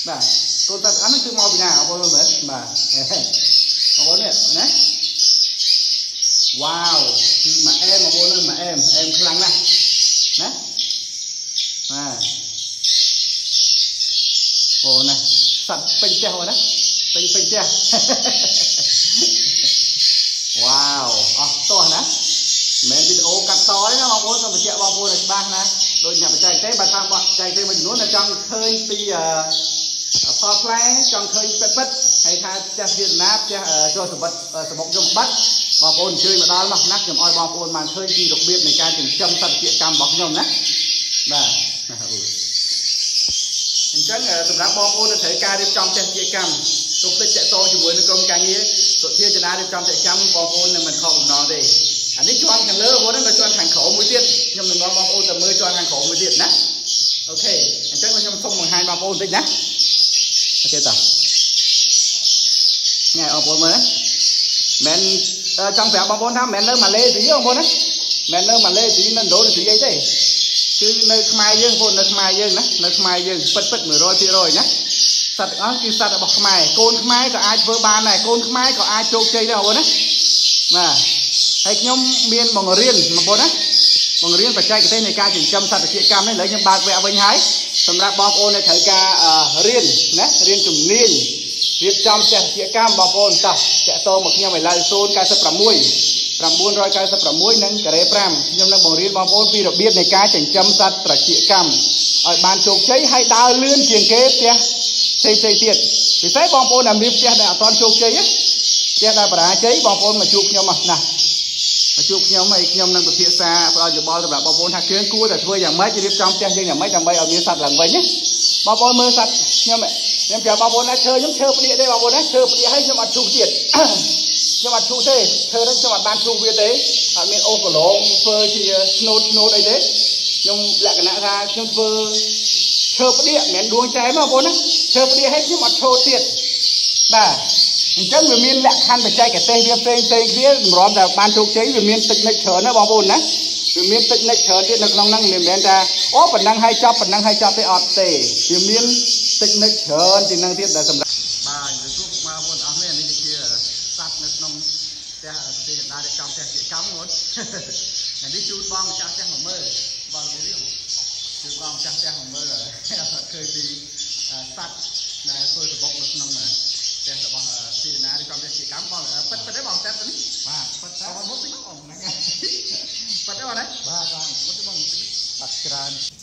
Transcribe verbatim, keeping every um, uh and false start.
bà con ta ăn cứ mau bị nào con luôn đấy bà con này nè wowគឺមកអែមបងប្អូនមកអែមអែមខ្លាំងណាស់ណាបាទអូណាសัตว์ពេញផ្ទះបងណាពេញពេញផ្ទះវ៉ាវអស់តោះណាមិនវីដេអូកាត់តទេណាបងប្អូនសូមបញ្ជាក់បងប្អូនឲ្យច្បាស់ណាដូចញ៉ាំបច្ចេកទេសបើតាមបច្ចេកទេសមួយចំនួនតែចង់ឃើញពីផលផ្លែចង់ឃើញពិតពិតហើយថាផ្ទះវាណាផ្ទះចូលសម្បត្តិសម្បុកយមបាត់បងប្អូនអញ្ជើញមកដល់មកណាខ្ញុំឲ្យបងប្អូនបានឃើញពីរបៀបនៃការចិញ្ចឹមសត្វពាហ៍កម្មរបស់ខ្ញុំណាបាទអញ្ចឹងសម្រាប់បងប្អូនដែលត្រូវការរៀបចំផ្ទះពាហ៍កម្មកុំភ្លេចតាក់ទងជាមួយនឹងក្រុមការងារសុធាចនារៀបចំពាហ៍កម្មបងប្អូននឹងមិនខកបំណងទេអានេះជាន់ខាងលើបងប្អូននៅជាន់ខាងក្រោមមួយទៀតខ្ញុំនឹងនាំបងប្អូនទៅមើលជាន់ខាងក្រោមមួយទៀតណាអូខេអញ្ចឹងខ្ញុំសូមបង្ហាញបងប្អូនបន្តិចណាអូខេតោះញ៉ៃបងប្អូនមើលមិនចង់ប្រាប់បងប្អូនថាមិននៅម៉ាឡេស៊ីបងប្អូនណាមិននៅម៉ាឡេស៊ីនៅឥណ្ឌូនេស៊ីអីទេគឺនៅខ្មែរយើងបងប្អូននៅខ្មែរយើងណានៅខ្មែរយើងពិតពិត một trăm phần trăm ណាសត្វទាំងអស់គឺសត្វរបស់ខ្មែរកូនខ្មែរក៏អាចធ្វើបានដែរកូនខ្មែរក៏អាចជោគជ័យដែរបងប្អូនណាបាទហើយខ្ញុំមានបង្រៀនបងប្អូនណាបង្រៀនបច្ចេកទេសនៃការចិញ្ចឹមសត្វពាហ៍កម្មនេះឥឡូវខ្ញុំបើកវគ្គវិញហើយសម្រាប់បងប្អូនដែលត្រូវការរៀនណារៀនជំនាញរៀបចំផ្ទះពាហ៍កម្មបងប្អូនតោះតាក់ទងមកខ្ញុំឥឡូវ ศูนย์ เก้า หก เก้า 9 9 6 និងការ៉េ 5ខ្ញុំនឹងបង្រៀនបងប្អូនពីរបៀបនៃការចិញ្ចឹមសត្វប្រជាកម្មឲ្យបានជោគជ័យហើយដើរលឿនជាងគេផ្ទះផ្សេងផ្សេងទៀតពិសេសបងប្អូនដែលមានផ្ទះដែលអត់ទាន់ជោគជ័យផ្ទះដែលបរាជ័យបងប្អូនមកជួបខ្ញុំណាមកជួបខ្ញុំហើយខ្ញុំនឹងពិភាក្សាផ្ដល់យោបល់សម្រាប់បងប្អូនថាគ្រឿងគួរតែធ្វើយ៉ាងម៉េចរៀបចំផ្ទះយើងយ៉ាងម៉េចដើម្បីឲ្យមានសត្វឡើងវិញណាបងប្អូនមើលសត្វខ្ញុំខ្ញុំប្រាប់បងប្អូនថាឈើខ្ញុំឈើផ្ដៀកទេបងប្អូនណាឈើផ្ដៀកហើយខ្ញុំអត់ជុះទៀតខ្ញុំអត់ជុះទេឈើហ្នឹងខ្ញុំអត់បានជុះវាទេអត់មានអូសកន្លងធ្វើជាស្នូតស្នូតអីទេខ្ញុំលក្ខណៈថាខ្ញុំធ្វើឈើផ្ដៀកមិនមែនដួងចែមបងប្អូនណាឈើផ្ដៀកហើយខ្ញុំអត់ឈោតទៀតបាទអញ្ចឹងវាមានលក្ខខណ្ឌបច្ចេកទេសវាផ្សេងផ្សេងគ្នាសម្រាប់តែបានជោគជ័យវាមានតិចនិចច្រើនណាបងប្អូនណាវាមានតិចនិចច្រើនទៀតនៅក្នុងហ្នឹងមិនមែនថាអូប៉ុណ្ណឹងហើយចប់ប៉ុណ្ណឹងហើយចប់ទេអត់ទេវាមានតិចនិចច្រើនជាងហ្នឹងទៀតដែលសម្រាប់បាទទៅជួបមកបងប្អូនអស់នេះនេះជាសត្វនៅក្នុងផ្ទះប្រទេសកណ្ដាលរៀបចំផ្ទះពាហ៍កម្មបងប្អូនថ្ងៃនេះជូនបងម្ចាស់ផ្ទះមកមើលបងប្អូនជូនបងម្ចាស់ផ្ទះមកមើលអត់ឃើញពីសត្វដែលធ្វើសបុកនៅក្នុងផ្ទះរបស់ទីណារៀបចំផ្ទះពាហ៍កម្មបងពិតពិតទេបងតែនេះបាទពិតតែបងមុខនេះបងហ្នឹងហើយពិតទេបងណាបាទបាទមុខនេះបងបាត់ច្រើន